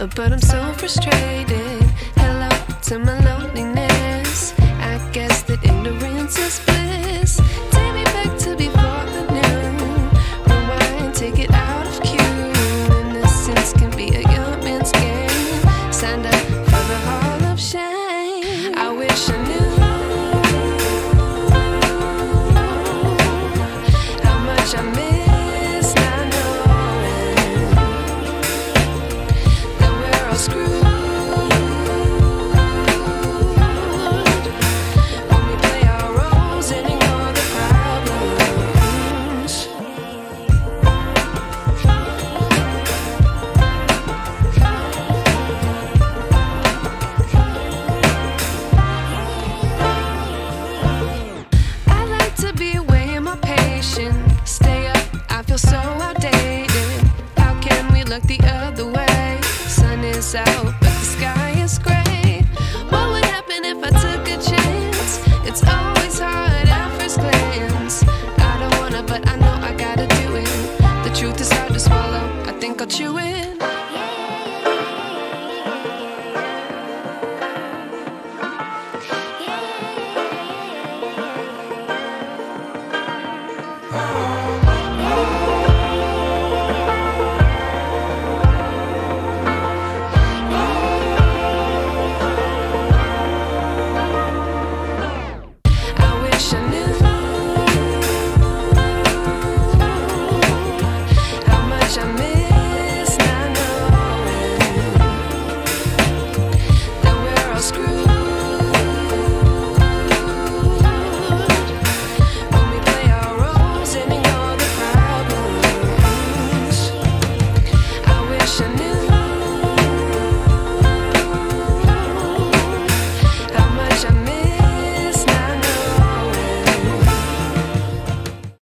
but I'm so frustrated. Hello to my loneliness. I guess that ignorance is bliss. Take me back to before I knew. Rewind, take it out of cue. Innocence can be a young man's game. Signed up for the hall of shame. I wish I knew how much I miss not knowing that we're all screwed when we play our roles and ignore the problems. I like to be away in my patience. Stay up, I feel so outdated. How can we look the other way? Sun is out, but the sky is gray. What would happen if I took a chance? It's always hard at first glance. I don't wanna, but I know I gotta do it. The truth is hard to swallow, I think I'll chew it.